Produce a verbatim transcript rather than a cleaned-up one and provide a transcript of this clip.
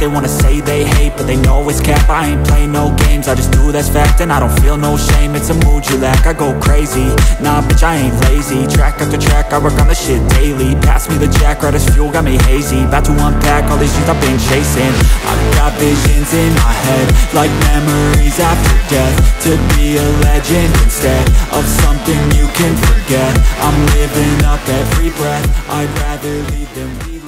They wanna say they hate, but they know it's cap. I ain't play no games, I just do that's fact. And I don't feel no shame, it's a mood you lack. I go crazy, nah bitch I ain't lazy. Track after track, I work on the shit daily. Pass me the jack, right as fuel, got me hazy. About to unpack all these things I've been chasing. I've got visions in my head, like memories after death. To be a legend instead of something you can forget. I'm living up every breath, I'd rather lead than lead.